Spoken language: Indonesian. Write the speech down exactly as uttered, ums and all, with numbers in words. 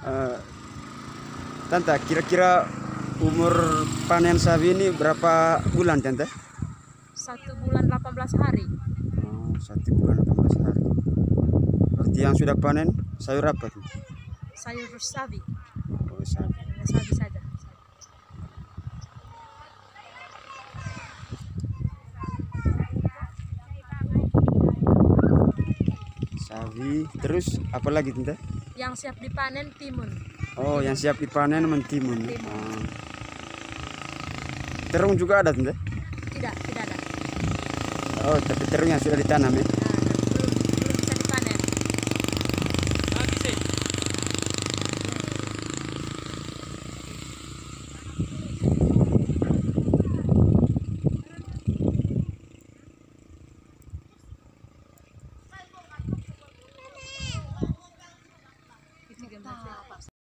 Eh, Tante, kira-kira umur panen sawi ini berapa bulan, Tante? Satu bulan delapan belas hari. Oh, satu bulan delapan belas hari. Berarti yang sudah panen sayur apa tuh? Sayur sawi. Oh, sawi. Hanya sawi saja. Sawi, terus apa lagi, Tante? Yang siap dipanen timun. Oh, yang siap dipanen mentimun. Timun. Oh. Terung juga ada, Tante? Tidak, tidak ada. Oh, tapi terung yang sudah ditanam ya? Nah, belum belum bisa dipanen. Itu gambar.